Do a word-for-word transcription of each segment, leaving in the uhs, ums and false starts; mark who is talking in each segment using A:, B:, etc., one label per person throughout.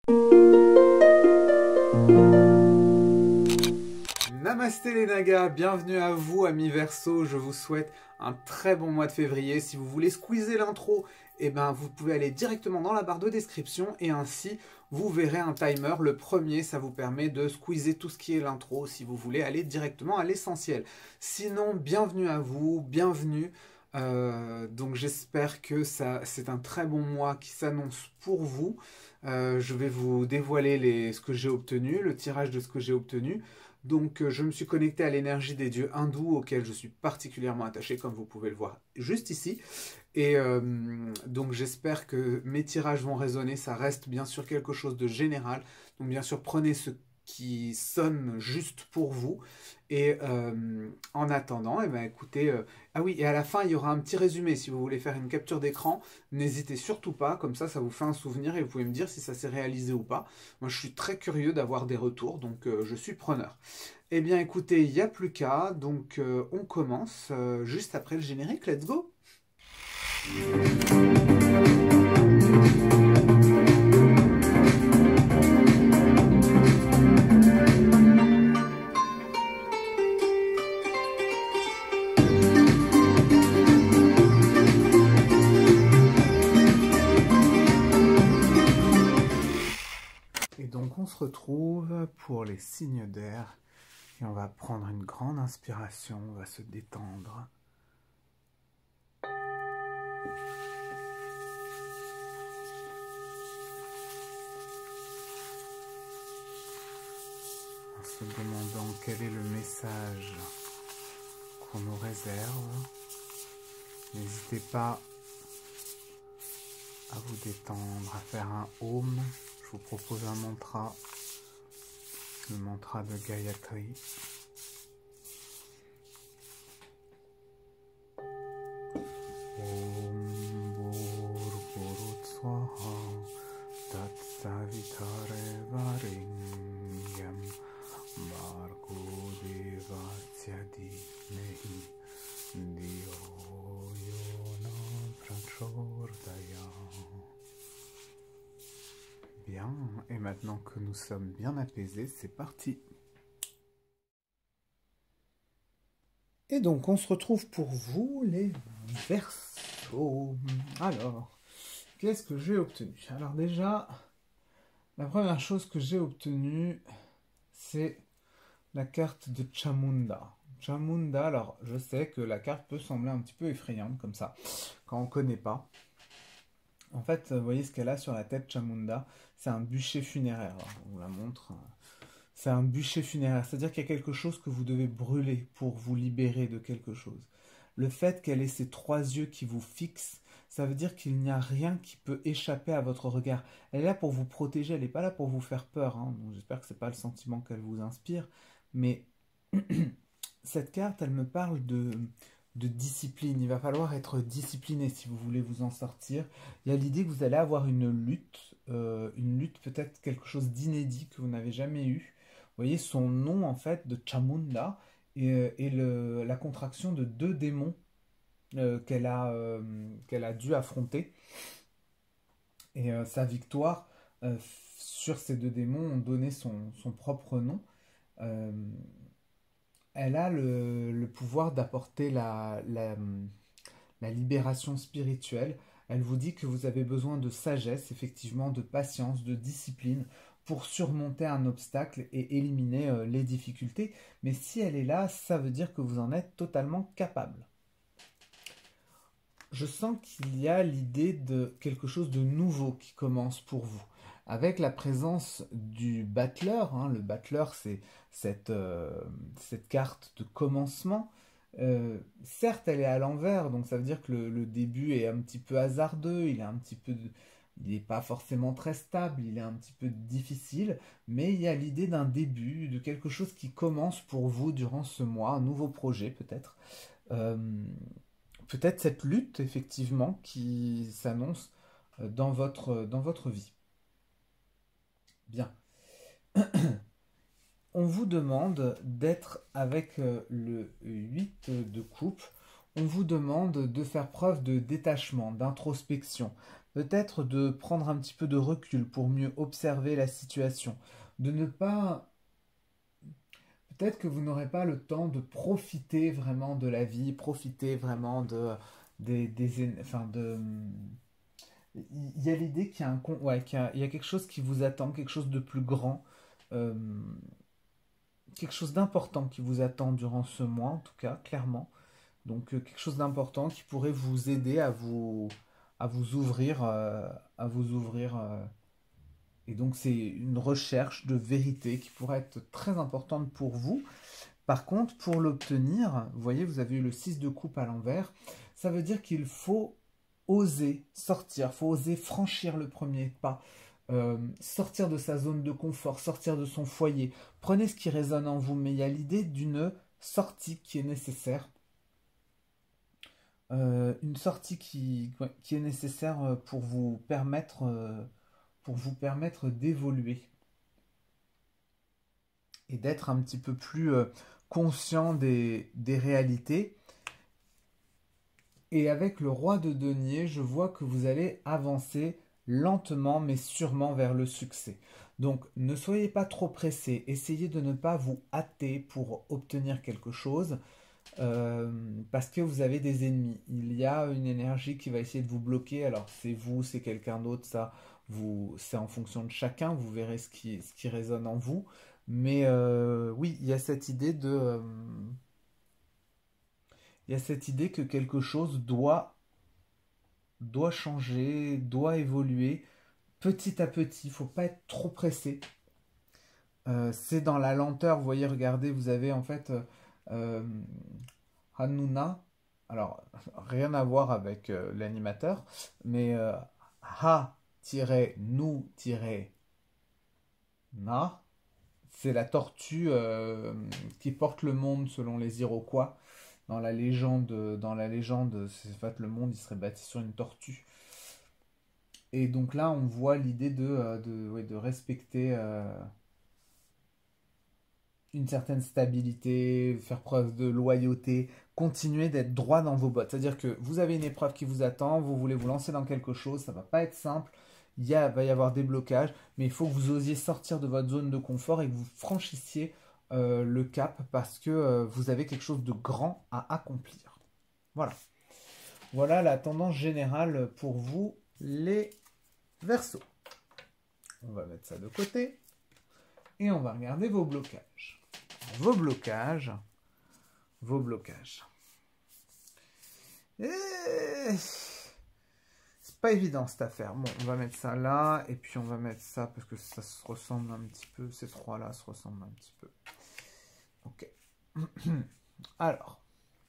A: Namasté les Nagas, bienvenue à vous amis Verseau, je vous souhaite un très bon mois de février. Si vous voulez squeezer l'intro, eh ben, vous pouvez aller directement dans la barre de description et ainsi vous verrez un timer. Le premier, ça vous permet de squeezer tout ce qui est l'intro si vous voulez aller directement à l'essentiel. Sinon, bienvenue à vous, bienvenue. Euh, donc j'espère que ça, c'est un très bon mois qui s'annonce pour vous. Euh, je vais vous dévoiler les, ce que j'ai obtenu, le tirage de ce que j'ai obtenu. Donc euh, je me suis connecté à l'énergie des dieux hindous auxquels je suis particulièrement attaché, comme vous pouvez le voir juste ici. Et euh, donc j'espère que mes tirages vont résonner. Ça reste bien sûr quelque chose de général. Donc bien sûr prenez ce qui sonne juste pour vous. Et euh, en attendant, eh ben, écoutez, euh, ah oui, et à la fin il y aura un petit résumé si vous voulez faire une capture d'écran. N'hésitez surtout pas, comme ça ça vous fait un souvenir et vous pouvez me dire si ça s'est réalisé ou pas. Moi je suis très curieux d'avoir des retours, donc euh, je suis preneur. Eh bien écoutez, il n'y a plus qu'à, donc euh, on commence euh, juste après le générique, let's go! Et donc on se retrouve pour les signes d'air et on va prendre une grande inspiration, on va se détendre. En se demandant quel est le message qu'on nous réserve. N'hésitez pas à vous détendre, à faire un home. Je vous propose un mantra, le mantra de Gayatri. Om Bhurvurut Swaha Tat Savitare Varenyam Bhargo Devasya Dhimahi Dhiyo Yo Prachodaya. Bien, et maintenant que nous sommes bien apaisés, c'est parti. Et donc, on se retrouve pour vous, les Verseaux. Alors, qu'est-ce que j'ai obtenu? Alors déjà, la première chose que j'ai obtenue, c'est la carte de Chamunda. Chamunda, alors je sais que la carte peut sembler un petit peu effrayante comme ça, quand on ne connaît pas. En fait, vous voyez ce qu'elle a sur la tête, Chamunda, c'est un bûcher funéraire. Alors, on vous la montre. C'est un bûcher funéraire, c'est-à-dire qu'il y a quelque chose que vous devez brûler pour vous libérer de quelque chose. Le fait qu'elle ait ces trois yeux qui vous fixent, ça veut dire qu'il n'y a rien qui peut échapper à votre regard. Elle est là pour vous protéger, elle n'est pas là pour vous faire peur. Hein. J'espère que ce n'est pas le sentiment qu'elle vous inspire. Mais cette carte, elle me parle de, de discipline. Il va falloir être discipliné si vous voulez vous en sortir. Il y a l'idée que vous allez avoir une lutte, euh, une lutte peut-être quelque chose d'inédit que vous n'avez jamais eu. Vous voyez son nom en fait de Chamunda et, et le, la contraction de deux démons euh, qu'elle a, euh, qu'elle a dû affronter. Et euh, sa victoire euh, sur ces deux démons ont donné son, son propre nom. Euh, elle a le, le pouvoir d'apporter la, la, la libération spirituelle. Elle vous dit que vous avez besoin de sagesse, effectivement, de patience, de discipline pour surmonter un obstacle et éliminer euh, les difficultés. Mais si elle est là, ça veut dire que vous en êtes totalement capable. Je sens qu'il y a l'idée de quelque chose de nouveau qui commence pour vous. Avec la présence du battleur, hein, le battleur c'est cette, euh, cette carte de commencement. Euh, certes, elle est à l'envers, donc ça veut dire que le, le début est un petit peu hasardeux, il est un petit peu, de, il n'est pas forcément très stable, il est un petit peu difficile, mais il y a l'idée d'un début, de quelque chose qui commence pour vous durant ce mois, un nouveau projet peut-être. Euh, peut-être cette lutte, effectivement, qui s'annonce dans votre, dans votre vie. Bien. On vous demande d'être avec le huit de coupe. On vous demande de faire preuve de détachement, d'introspection. peut-être de prendre un petit peu de recul pour mieux observer la situation, de ne pas... Peut-être que vous n'aurez pas le temps de profiter vraiment de la vie, profiter vraiment de... Des, des, enfin de, il y a l'idée qu'il y a un con- ouais, qu'il y a, il y a quelque chose qui vous attend, quelque chose de plus grand, euh, quelque chose d'important qui vous attend durant ce mois, en tout cas, clairement. Donc euh, quelque chose d'important qui pourrait vous aider à vous, à vous ouvrir, euh, à vous ouvrir. euh. Et donc c'est une recherche de vérité qui pourrait être très importante pour vous. Par contre, pour l'obtenir, vous voyez, vous avez eu le six de coupe à l'envers, ça veut dire qu'il faut oser sortir, il faut oser franchir le premier pas, euh, sortir de sa zone de confort, sortir de son foyer. Prenez ce qui résonne en vous, mais il y a l'idée d'une sortie qui est nécessaire. Euh, une sortie qui, ouais, qui est nécessaire euh, pour vous permettre, euh, pour vous permettre d'évoluer et d'être un petit peu plus euh, conscient des, des réalités. Et avec le roi de denier, je vois que vous allez avancer lentement mais sûrement vers le succès. Donc ne soyez pas trop pressé, essayez de ne pas vous hâter pour obtenir quelque chose euh, parce que vous avez des ennemis. Il y a une énergie qui va essayer de vous bloquer. Alors c'est vous, c'est quelqu'un d'autre, ça, vous, c'est en fonction de chacun. Vous verrez ce qui, ce qui résonne en vous. Mais euh, oui, il y a cette idée de, euh, il y a cette idée que quelque chose doit, doit changer, doit évoluer petit à petit. Il ne faut pas être trop pressé. Euh, c'est dans la lenteur. Vous voyez, regardez, vous avez en fait euh, euh, Hanouna. Alors, rien à voir avec euh, l'animateur, mais euh, Ha-nous-na, c'est la tortue euh, qui porte le monde selon les Iroquois. Dans la légende, dans la légende, c'est en fait le monde il serait bâti sur une tortue. Et donc là, on voit l'idée de, euh, de, ouais, de respecter euh, une certaine stabilité, faire preuve de loyauté, continuer d'être droit dans vos bottes. C'est-à-dire que vous avez une épreuve qui vous attend, vous voulez vous lancer dans quelque chose, ça va pas être simple, il y a, va y avoir des blocages, mais il faut que vous osiez sortir de votre zone de confort et que vous franchissiez euh, le cap parce que euh, vous avez quelque chose de grand à accomplir. Voilà. Voilà la tendance générale pour vous, les Verseaux. On va mettre ça de côté et on va regarder vos blocages. Vos blocages, vos blocages. Et... c'est pas évident cette affaire. Bon, on va mettre ça là et puis on va mettre ça parce que ça se ressemble un petit peu. Ces trois-là se ressemblent un petit peu. Ok. Alors,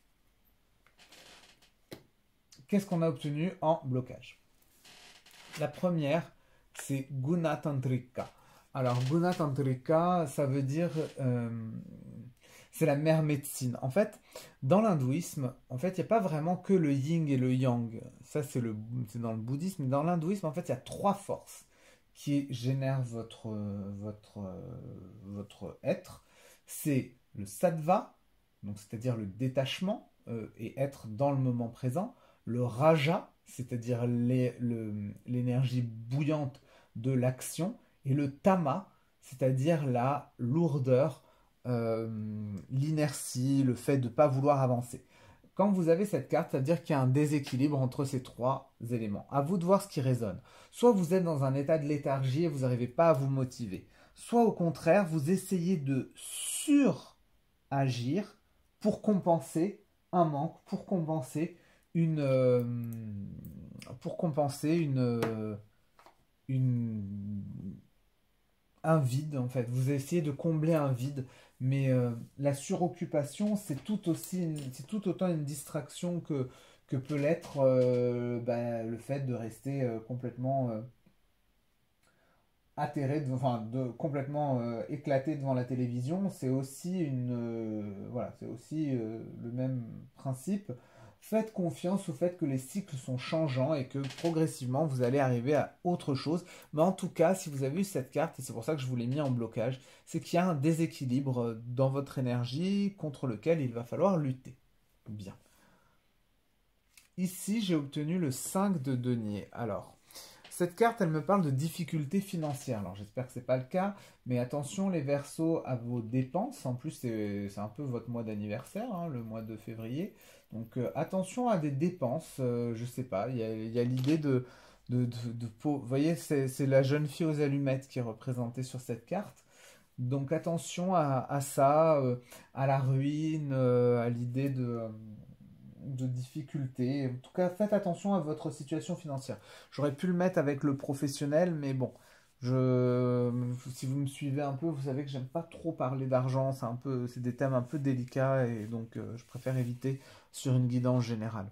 A: qu'est-ce qu'on a obtenu en blocage? La première, c'est Guna Tantrika. Alors, Guna Tantrika, ça veut dire... Euh, c'est la mère médecine. En fait, dans l'hindouisme, en fait, il n'y a pas vraiment que le yin et le yang. Ça, c'est le, c'est dans le bouddhisme. Mais dans l'hindouisme, en fait, il y a trois forces qui génèrent votre, votre, votre être. C'est le sattva, donc c'est-à-dire le détachement euh, et être dans le moment présent. Le raja, c'est-à-dire les- le- l'énergie bouillante de l'action. Et le tama, c'est-à-dire la lourdeur, euh, l'inertie, le fait de ne pas vouloir avancer. Quand vous avez cette carte, ça veut dire qu'il y a un déséquilibre entre ces trois éléments. À vous de voir ce qui résonne. Soit vous êtes dans un état de léthargie et vous n'arrivez pas à vous motiver. Soit au contraire, vous essayez de suragir pour compenser un manque, pour compenser une, euh, pour compenser une, euh, une, un vide en fait. Vous essayez de combler un vide, mais euh, la suroccupation, c'est tout aussi, une- c'est tout autant une distraction que que peut l'être euh, bah, le fait de rester euh, complètement euh, atterré, de- enfin de complètement euh, éclaté devant la télévision. C'est aussi une, euh, voilà, c'est aussi euh, le même principe. Faites confiance au fait que les cycles sont changeants et que progressivement vous allez arriver à autre chose. Mais en tout cas, si vous avez eu cette carte, et c'est pour ça que je vous l'ai mis en blocage, c'est qu'il y a un déséquilibre euh, dans votre énergie contre lequel il va falloir lutter. Bien. Ici, j'ai obtenu le cinq de denier. Alors, Cette carte, elle me parle de difficultés financières. Alors, j'espère que ce n'est pas le cas, mais attention, les Verseaux, à vos dépenses. En plus, c'est un peu votre mois d'anniversaire, hein, le mois de février. Donc, euh, attention à des dépenses. Euh, je ne sais pas, il y a, il y a l'idée de... de, de, de Vous voyez, c'est la jeune fille aux allumettes qui est représentée sur cette carte. Donc, attention à, à ça, euh, à la ruine, euh, à l'idée de... Euh, de difficultés. En tout cas, faites attention à votre situation financière. J'aurais pu le mettre avec le professionnel, mais bon, je, si vous me suivez un peu, vous savez que j'aime pas trop parler d'argent. C'est un peu, c'est des thèmes un peu délicats et donc euh, je préfère éviter sur une guidance générale.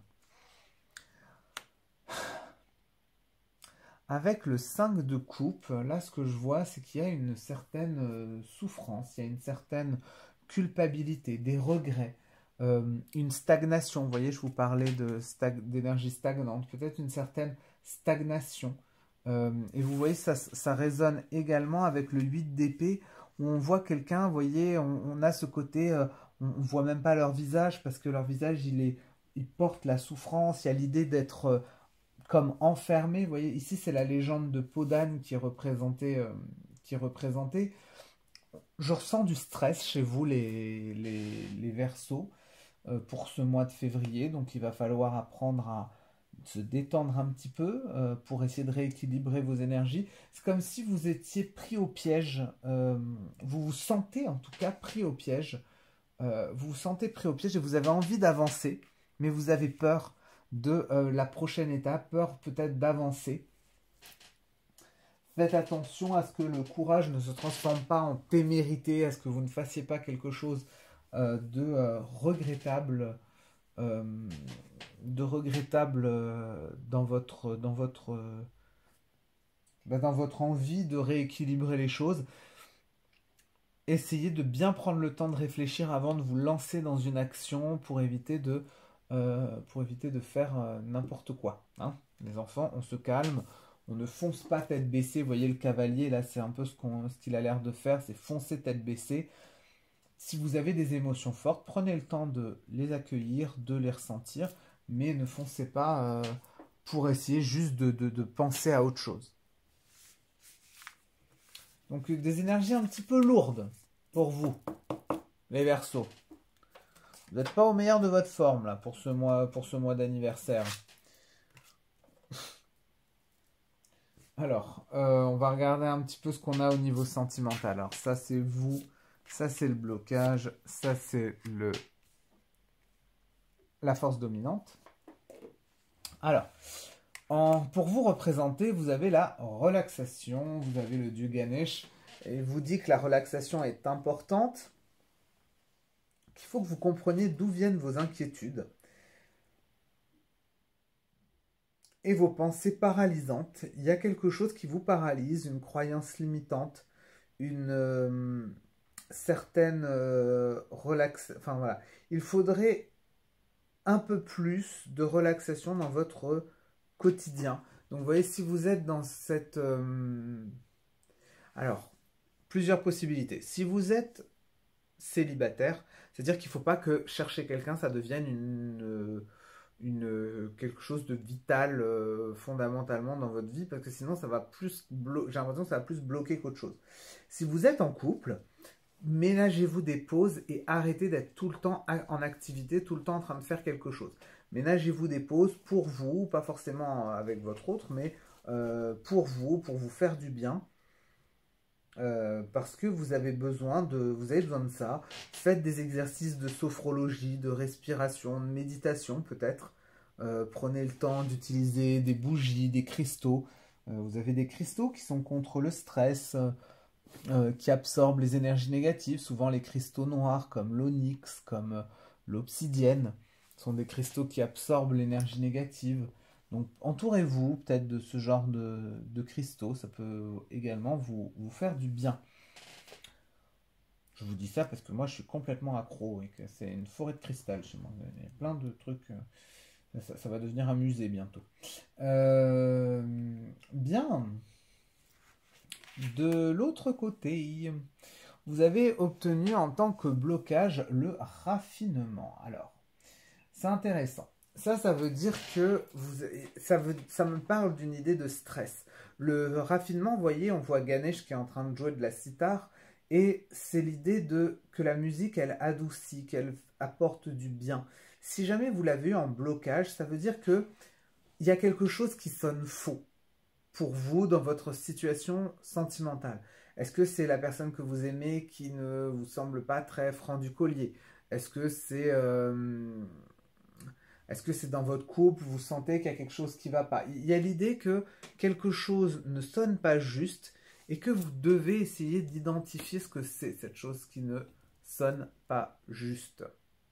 A: Avec le cinq de coupe, là, ce que je vois, c'est qu'il y a une certaine euh, souffrance, il y a une certaine culpabilité, des regrets. Euh, une stagnation, vous voyez, je vous parlais de stag d'énergie stagnante, peut-être une certaine stagnation. Euh, et vous voyez, ça, ça résonne également avec le huit d'épée, où on voit quelqu'un, vous voyez, on, on a ce côté, euh, on ne voit même pas leur visage, parce que leur visage, il, est, il porte la souffrance, il y a l'idée d'être euh, comme enfermé. Vous voyez, ici, c'est la légende de Podane qui est représentée. Euh, qui est représentée. Je ressens du stress chez vous, les, les, les Verseaux, pour ce mois de février, donc il va falloir apprendre à se détendre un petit peu euh, pour essayer de rééquilibrer vos énergies. C'est comme si vous étiez pris au piège, euh, vous vous sentez en tout cas pris au piège, euh, vous vous sentez pris au piège et vous avez envie d'avancer, mais vous avez peur de euh, la prochaine étape, peur peut-être d'avancer. Faites attention à ce que le courage ne se transforme pas en témérité, à ce que vous ne fassiez pas quelque chose Euh, de euh, regrettable, euh, de regrettable euh, dans votre, dans votre, euh, bah, dans votre envie de rééquilibrer les choses. Essayez de bien prendre le temps de réfléchir avant de vous lancer dans une action pour éviter de, euh, pour éviter de faire euh, n'importe quoi. Hein. Les enfants, on se calme. On ne fonce pas tête baissée. Vous voyez le cavalier, là, c'est un peu ce qu'on, ce qu'il a l'air de faire, c'est foncer tête baissée. Si vous avez des émotions fortes, prenez le temps de les accueillir, de les ressentir, mais ne foncez pas euh, pour essayer juste de, de, de penser à autre chose. Donc des énergies un petit peu lourdes pour vous, les Verseaux. Vous n'êtes pas au meilleur de votre forme là pour ce mois, pour ce mois d'anniversaire. Alors, euh, on va regarder un petit peu ce qu'on a au niveau sentimental. Alors ça c'est vous. Ça, c'est le blocage. Ça, c'est le la force dominante. Alors, en, pour vous représenter, vous avez la relaxation. Vous avez le dieu Ganesh. Et il vous dit que la relaxation est importante. Qu'il faut que vous compreniez d'où viennent vos inquiétudes. Et vos pensées paralysantes. Il y a quelque chose qui vous paralyse, une croyance limitante, une... Euh, certaines euh, relax... Enfin voilà, il faudrait un peu plus de relaxation dans votre quotidien. Donc vous voyez, si vous êtes dans cette... Euh... Alors, plusieurs possibilités. Si vous êtes célibataire, c'est-à-dire qu'il ne faut pas que chercher quelqu'un, ça devienne une, une, quelque chose de vital euh, fondamentalement dans votre vie, parce que sinon ça va plus j'ai l'impression que ça va plus bloquer qu'autre chose. Si vous êtes en couple, ménagez-vous des pauses et arrêtez d'être tout le temps en activité, tout le temps en train de faire quelque chose. Ménagez-vous des pauses pour vous, pas forcément avec votre autre, mais euh, pour vous, pour vous faire du bien. Euh, parce que vous avez besoin de, vous avez besoin de ça. Faites des exercices de sophrologie, de respiration, de méditation peut-être. Euh, prenez le temps d'utiliser des bougies, des cristaux. Euh, vous avez des cristaux qui sont contre le stress, euh, qui absorbent les énergies négatives. Souvent les cristaux noirs comme l'onyx, comme euh, l'obsidienne, sont des cristaux qui absorbent l'énergie négative. Donc entourez-vous peut-être de ce genre de, de cristaux, ça peut également vous, vous faire du bien. Je vous dis ça parce que moi je suis complètement accro et que c'est une forêt de cristal chez moi. Il y a plein de trucs, ça, ça va devenir un musée bientôt. Euh, bien. De l'autre côté, vous avez obtenu en tant que blocage le raffinement. Alors, c'est intéressant. ça, ça veut dire que vous, ça, veut, ça me parle d'une idée de stress. Le raffinement, vous voyez, on voit Ganesh qui est en train de jouer de la sitar, et c'est l'idée de que la musique, elle adoucit, qu'elle apporte du bien. Si jamais vous l'avez eu en blocage, ça veut dire que il y a quelque chose qui sonne faux pour vous dans votre situation sentimentale. Est-ce que c'est la personne que vous aimez qui ne vous semble pas très franc du collier? Est-ce que c'est euh, est-ce que c'est dans votre couple, vous sentez qu'il y a quelque chose qui ne va pas? Il y a l'idée que quelque chose ne sonne pas juste et que vous devez essayer d'identifier ce que c'est, cette chose qui ne sonne pas juste.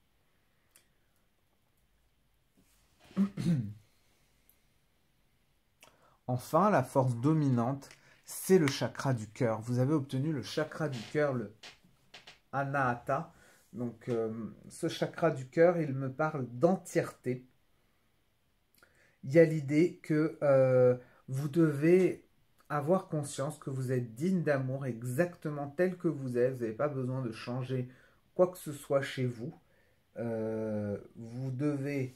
A: Enfin, la force dominante, c'est le chakra du cœur. Vous avez obtenu le chakra du cœur, le Anahata. Donc, euh, ce chakra du cœur, il me parle d'entièreté. Il y a l'idée que euh, vous devez avoir conscience que vous êtes digne d'amour exactement tel que vous êtes. Vous n'avez pas besoin de changer quoi que ce soit chez vous. Euh, vous devez...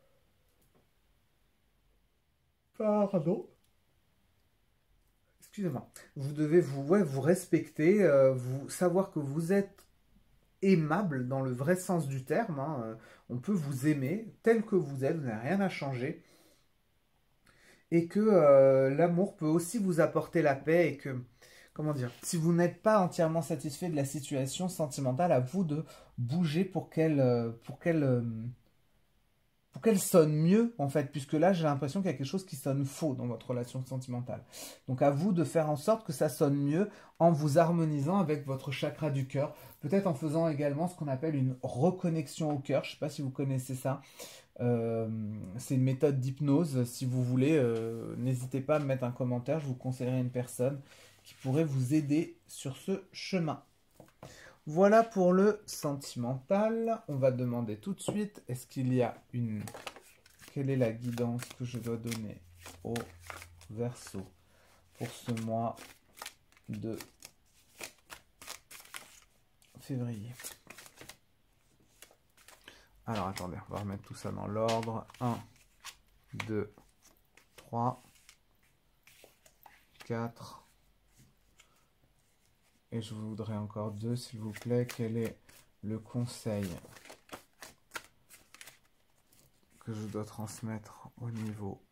A: Pardon. Excusez-moi. Vous devez vous, ouais, vous respecter, euh, vous savoir que vous êtes aimable dans le vrai sens du terme. Hein. On peut vous aimer tel que vous êtes, vous n'avez rien à changer. Et que euh, l'amour peut aussi vous apporter la paix et que, comment dire, si vous n'êtes pas entièrement satisfait de la situation sentimentale, à vous de bouger pour qu'elle pour qu'elle pour qu'elle sonne mieux, en fait, puisque là, j'ai l'impression qu'il y a quelque chose qui sonne faux dans votre relation sentimentale. Donc, à vous de faire en sorte que ça sonne mieux en vous harmonisant avec votre chakra du cœur, peut-être en faisant également ce qu'on appelle une reconnexion au cœur. Je ne sais pas si vous connaissez ça. Euh, c'est une méthode d'hypnose. Si vous voulez, euh, n'hésitez pas à me mettre un commentaire. Je vous conseillerai une personne qui pourrait vous aider sur ce chemin. Voilà pour le sentimental. On va demander tout de suite, est-ce qu'il y a une... Quelle est la guidance que je dois donner au Verseau pour ce mois de février? Alors, attendez, on va remettre tout ça dans l'ordre. un, deux, trois, quatre... Et je voudrais encore deux, s'il vous plaît. Quel est le conseil que je dois transmettre au niveau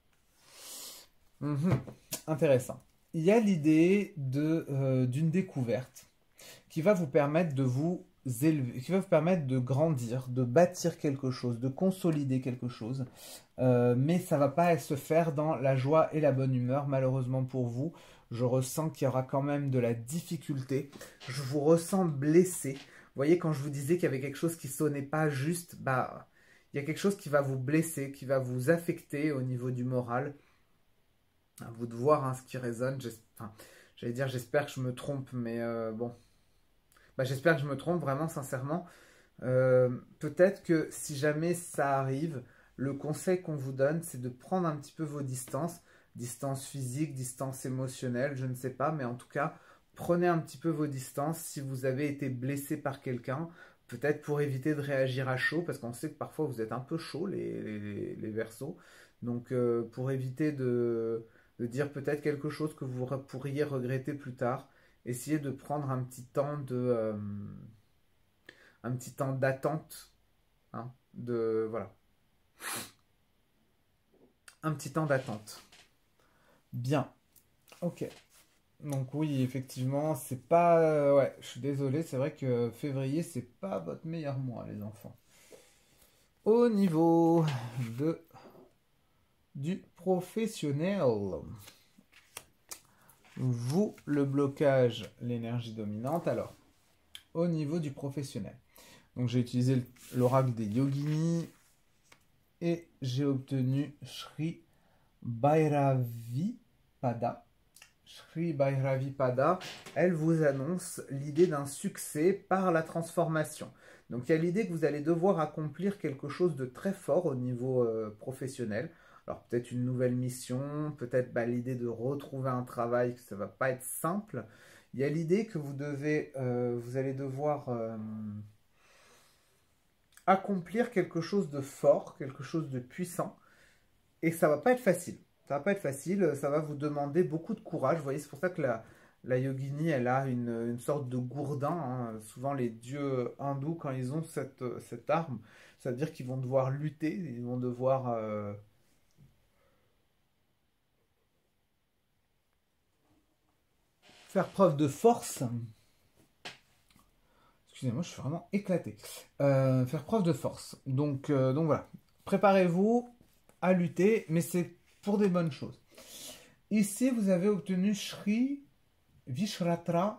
A: mmh. Intéressant. Il y a l'idée de, euh, d'une découverte qui va vous permettre de vous élever, qui va vous permettre de grandir, de bâtir quelque chose, de consolider quelque chose. Euh, mais ça ne va pas se faire dans la joie et la bonne humeur, malheureusement pour vous. Je ressens qu'il y aura quand même de la difficulté. Je vous ressens blessé. Vous voyez, quand je vous disais qu'il y avait quelque chose qui sonnait pas juste, bah, il y a quelque chose qui va vous blesser, qui va vous affecter au niveau du moral. À vous de voir hein, ce qui résonne. Enfin, j'allais dire, j'espère que je me trompe, mais euh, bon. Bah, j'espère que je me trompe, vraiment, sincèrement. Euh, peut-être que si jamais ça arrive, le conseil qu'on vous donne, c'est de prendre un petit peu vos distances. Distance physique, distance émotionnelle, je ne sais pas, mais en tout cas, prenez un petit peu vos distances si vous avez été blessé par quelqu'un, peut-être pour éviter de réagir à chaud, parce qu'on sait que parfois vous êtes un peu chaud, les, les, les Verseaux, donc euh, pour éviter de, de dire peut-être quelque chose que vous pourriez regretter plus tard, essayez de prendre un petit temps de... Euh, un petit temps d'attente, hein, de... voilà. Un petit temps d'attente. Bien, ok. Donc oui, effectivement, c'est pas... euh, ouais, je suis désolé, c'est vrai que février, c'est pas votre meilleur mois, les enfants. Au niveau de du professionnel, vous, le blocage, l'énergie dominante, alors, au niveau du professionnel. Donc j'ai utilisé l'oracle des yoginis et j'ai obtenu Shri Bhairavi Pada. Shri Bhairavi Pada, elle vous annonce l'idée d'un succès par la transformation. Donc il y a l'idée que vous allez devoir accomplir quelque chose de très fort au niveau euh, professionnel. Alors peut-être une nouvelle mission, peut-être bah, l'idée de retrouver un travail, que ça ne va pas être simple. Il y a l'idée que vous devez, euh, vous allez devoir euh, accomplir quelque chose de fort, quelque chose de puissant. Et ça va pas être facile. Ça va pas être facile, ça va vous demander beaucoup de courage. Vous voyez, c'est pour ça que la, la yogini, elle a une, une sorte de gourdin, hein. Souvent, les dieux hindous, quand ils ont cette, cette arme, ça veut dire qu'ils vont devoir lutter, ils vont devoir euh, faire preuve de force. Excusez-moi, je suis vraiment éclaté. Euh, faire preuve de force. Donc, euh, donc voilà. Préparez-vous à lutter, mais c'est pour des bonnes choses. Ici, vous avez obtenu Shri Vishratra,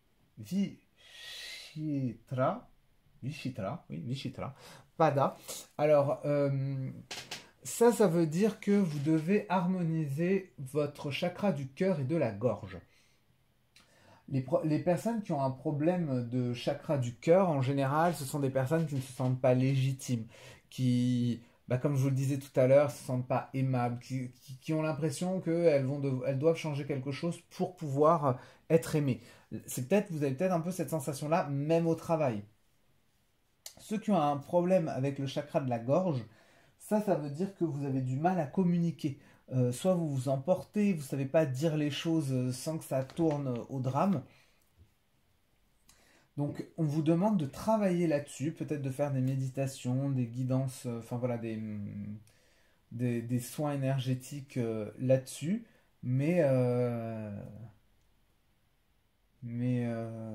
A: Vishitra, Vishitra, oui, Vishitra, Pada. Alors, euh, ça, ça veut dire que vous devez harmoniser votre chakra du cœur et de la gorge. Les, les personnes qui ont un problème de chakra du cœur, en général, ce sont des personnes qui ne se sentent pas légitimes, qui, bah, comme je vous le disais tout à l'heure, ne se sentent pas aimables, qui, qui, qui ont l'impression qu'elles vont de, elles doivent changer quelque chose pour pouvoir être aimées. C'est peut-être, vous avez peut-être un peu cette sensation-là, même au travail. Ceux qui ont un problème avec le chakra de la gorge, ça, ça veut dire que vous avez du mal à communiquer. Euh, soit vous vous emportez, vous ne savez pas dire les choses sans que ça tourne au drame. Donc, on vous demande de travailler là-dessus, peut-être de faire des méditations, des guidances, euh, enfin voilà, des, des, des soins énergétiques euh, là-dessus. Mais, euh, mais, euh,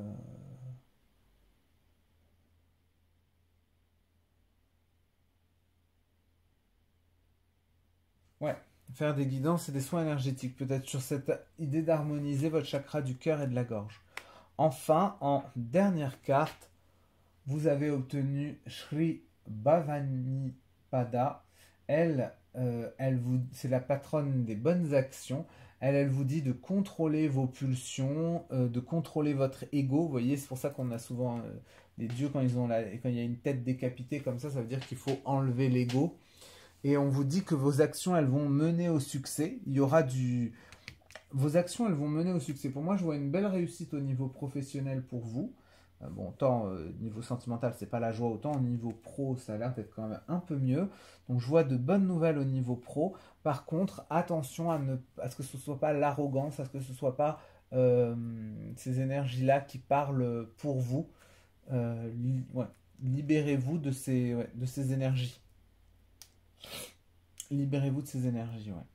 A: ouais, faire des guidances et des soins énergétiques, peut-être sur cette idée d'harmoniser votre chakra du cœur et de la gorge. Enfin, en dernière carte, vous avez obtenu Shri Bhavani Pada. Elle, euh, elle vous, c'est la patronne des bonnes actions. Elle, elle vous dit de contrôler vos pulsions, euh, de contrôler votre ego. Vous voyez, c'est pour ça qu'on a souvent euh, les dieux quand ils ont la, quand il y a une tête décapitée comme ça, ça veut dire qu'il faut enlever l'ego. Et on vous dit que vos actions, elles vont mener au succès. Il y aura du, vos actions, elles vont mener au succès. Pour moi, je vois une belle réussite au niveau professionnel pour vous. Euh, bon, tant euh, niveau sentimental, c'est pas la joie, autant au niveau pro, ça a l'air d'être quand même un peu mieux. Donc, je vois de bonnes nouvelles au niveau pro. Par contre, attention à, ne, à ce que ce soit pas l'arrogance, à ce que ce soit pas euh, ces énergies-là qui parlent pour vous. Euh, li, ouais, libérez-vous de ces, ouais, de ces énergies. Libérez-vous de ces énergies, ouais.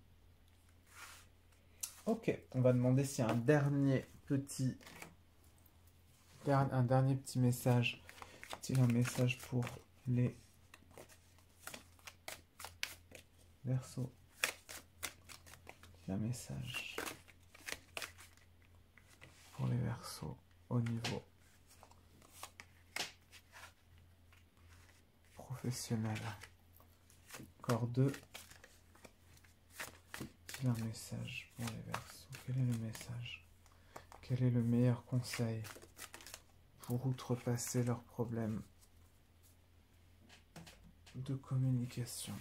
A: Ok, on va demander s'il y a un dernier petit, un dernier petit message. Est-il un message pour les Verseaux? Un message pour les Verseaux au niveau professionnel. Encore deux. Est-il un message pour les Verseaux? Quel est le message? Quel est le meilleur conseil pour outrepasser leurs problèmes de communication?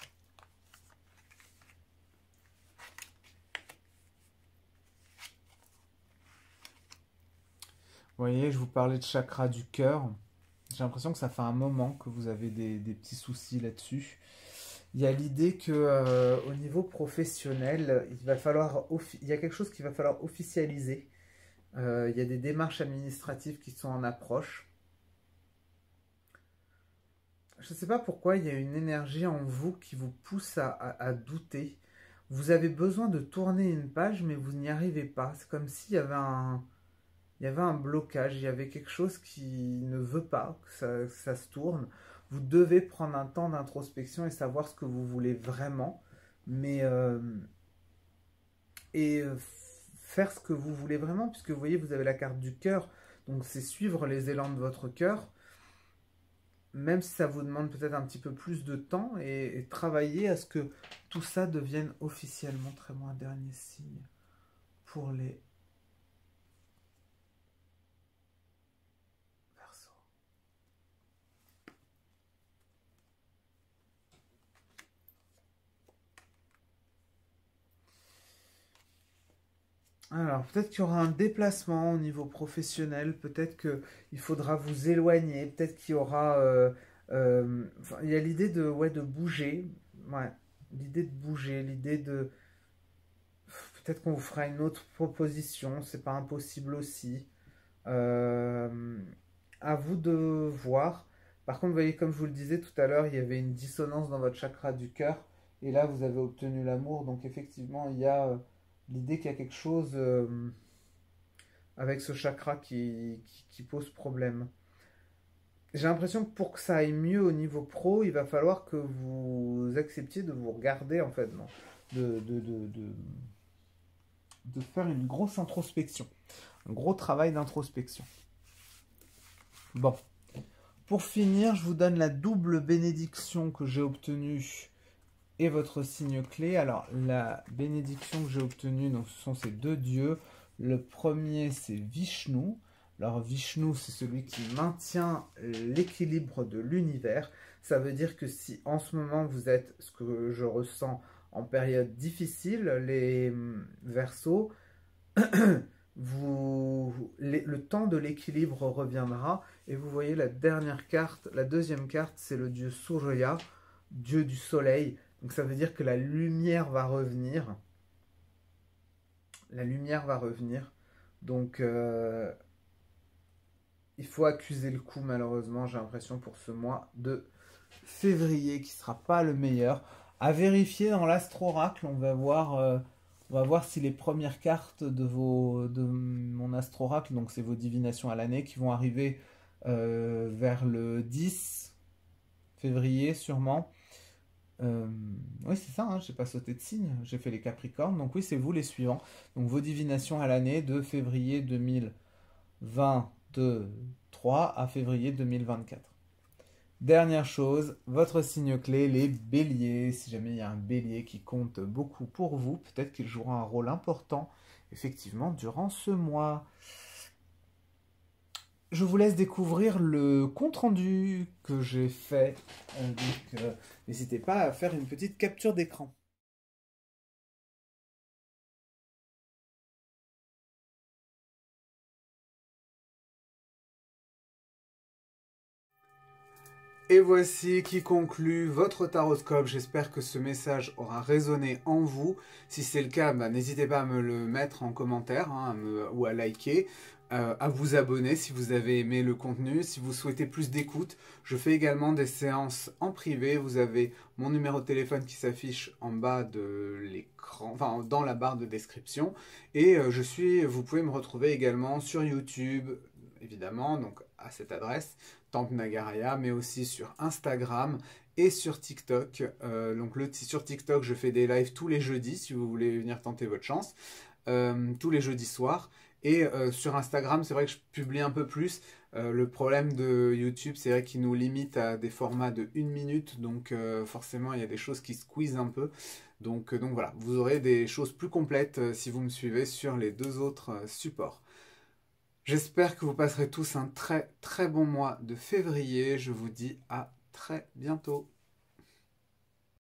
A: Vous voyez, je vous parlais de chakra du cœur. J'ai l'impression que ça fait un moment que vous avez des, des petits soucis là-dessus. Il y a l'idée que euh, au niveau professionnel, il va falloir, il y a quelque chose qu'il va falloir officialiser. Euh, il y a des démarches administratives qui sont en approche. Je ne sais pas pourquoi il y a une énergie en vous qui vous pousse à, à, à douter. Vous avez besoin de tourner une page, mais vous n'y arrivez pas. C'est comme s'il y avait un... Il y avait un blocage, il y avait quelque chose qui ne veut pas que ça, que ça se tourne. Vous devez prendre un temps d'introspection et savoir ce que vous voulez vraiment, mais euh, et faire ce que vous voulez vraiment, puisque vous voyez, vous avez la carte du cœur, donc c'est suivre les élans de votre cœur, même si ça vous demande peut-être un petit peu plus de temps, et, et travailler à ce que tout ça devienne officiellement. Très-moi un dernier signe pour les Alors, peut-être qu'il y aura un déplacement au niveau professionnel, peut-être qu'il faudra vous éloigner, peut-être qu'il y aura euh, Euh, enfin, il y a l'idée de, ouais, de bouger. Ouais, l'idée de bouger, l'idée de... Peut-être qu'on vous fera une autre proposition, c'est pas impossible aussi. Euh, à vous de voir. Par contre, vous voyez, comme je vous le disais tout à l'heure, il y avait une dissonance dans votre chakra du cœur. Et là, vous avez obtenu l'amour. Donc, effectivement, il y a euh, l'idée qu'il y a quelque chose euh, avec ce chakra qui, qui, qui pose problème. J'ai l'impression que pour que ça aille mieux au niveau pro, il va falloir que vous acceptiez de vous regarder, en fait, non, de, de, de, de, de faire une grosse introspection, un gros travail d'introspection. Bon, pour finir, je vous donne la double bénédiction que j'ai obtenue et votre signe clé. Alors, la bénédiction que j'ai obtenue, donc, ce sont ces deux dieux. Le premier, c'est Vishnu. Alors, Vishnu, c'est celui qui maintient l'équilibre de l'univers. Ça veut dire que si en ce moment vous êtes, ce que je ressens, en période difficile, les Verseaux, vous, les, le temps de l'équilibre reviendra. Et vous voyez la dernière carte, la deuxième carte, c'est le dieu Surya, dieu du soleil. Donc ça veut dire que la lumière va revenir. La lumière va revenir. Donc euh, il faut accuser le coup, malheureusement, j'ai l'impression, pour ce mois de février, qui ne sera pas le meilleur. À vérifier dans l'astro-oracle, on va voir... Euh, On va voir si les premières cartes de, vos, de mon astro-oracle, donc c'est vos divinations à l'année, qui vont arriver euh, vers le dix février sûrement. Euh, oui, c'est ça, hein, je n'ai pas sauté de signe, j'ai fait les Capricornes, donc oui, c'est vous les suivants. Donc vos divinations à l'année de février deux mille vingt-trois à février deux mille vingt-quatre. Dernière chose, votre signe clé, les béliers. Si jamais il y a un bélier qui compte beaucoup pour vous, peut-être qu'il jouera un rôle important, effectivement, durant ce mois. Je vous laisse découvrir le compte-rendu que j'ai fait. Euh, donc, euh, n'hésitez pas à faire une petite capture d'écran. Et voici qui conclut votre taroscope. J'espère que ce message aura résonné en vous. Si c'est le cas, bah, n'hésitez pas à me le mettre en commentaire, hein, à me, ou à liker, euh, à vous abonner si vous avez aimé le contenu. Si vous souhaitez plus d'écoute, je fais également des séances en privé. Vous avez mon numéro de téléphone qui s'affiche en bas de l'écran, enfin dans la barre de description. Et euh, je suis, vous pouvez me retrouver également sur YouTube, évidemment, donc à cette adresse, Temple Nagaraya, mais aussi sur Instagram et sur TikTok. Euh, donc le, sur TikTok, je fais des lives tous les jeudis, si vous voulez venir tenter votre chance, euh, tous les jeudis soirs. Et euh, sur Instagram, c'est vrai que je publie un peu plus. Euh, le problème de YouTube, c'est vrai qu'il nous limite à des formats de une minute, donc euh, forcément, il y a des choses qui squeezent un peu. Donc, euh, donc voilà, vous aurez des choses plus complètes euh, si vous me suivez sur les deux autres euh, supports. J'espère que vous passerez tous un très très bon mois de février. Je vous dis à très bientôt.